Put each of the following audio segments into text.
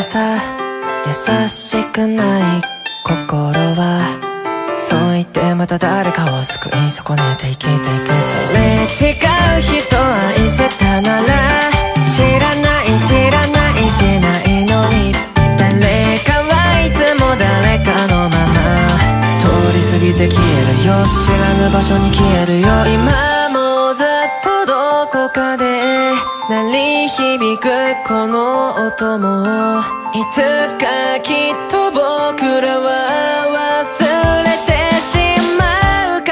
さ優しくない心はそう言ってまた誰かを救い損ねて生きていく。それ違う人愛せたなら知らない知らないしないのに誰かはいつも誰かのまま通り過ぎて消えるよ。知らぬ場所に消えるよ。今もずっとどこかで鳴り響くこの音もいつかきっと僕らは忘れてしまうから。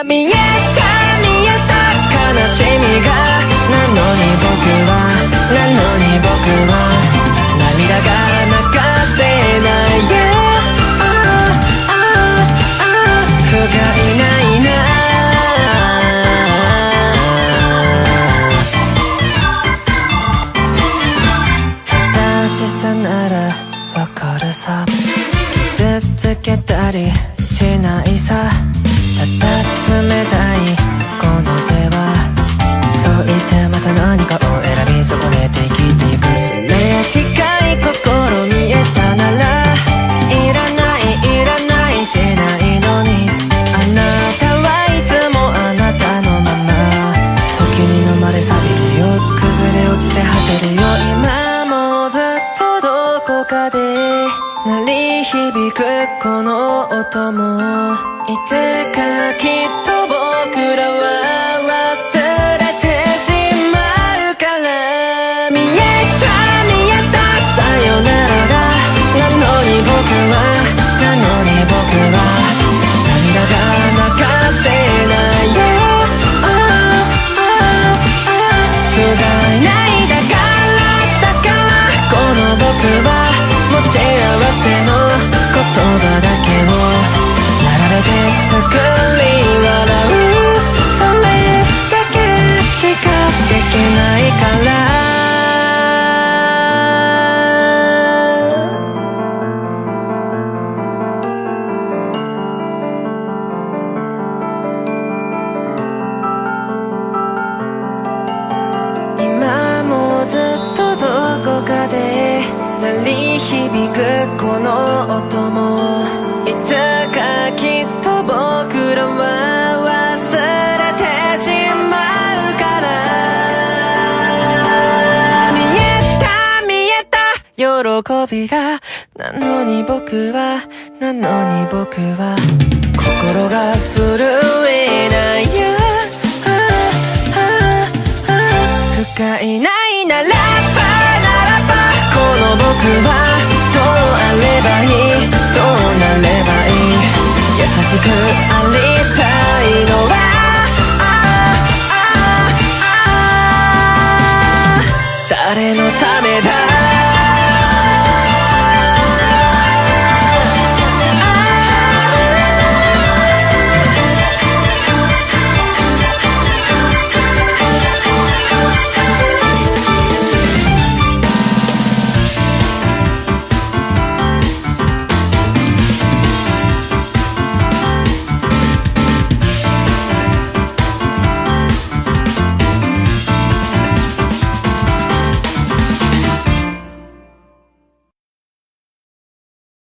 見えた見えた悲しみがなのに僕は涙が泣かせない不甲斐ないな。さならわかるさ続けたりしないさ。ただ冷たいこの手はそう言ってまた何かを選び損ねて生きていく。すれ違い心見えたならいらないしないのにあなたはいつもあなたのまま時に飲まれ錆びるよ崩れ落ちて果てるよ。今もずっとどこかで鳴り響くこの音もいつかきっと僕らは忘れてしまうから。見えたさよならだなのに僕は涙が泣かせないよ。不甲斐ないだからこの僕は持ち合わせの言葉だけを並べて作り笑う。それだけしかできないから。今もずっとどこかで鳴り響くこの音もいつかきっと僕らは忘れてしまうから。見えた喜びがなのに僕は心が震えないよ。不甲斐ないならばこの僕はどうあればいいどうなればいい優しくありたいのは誰のため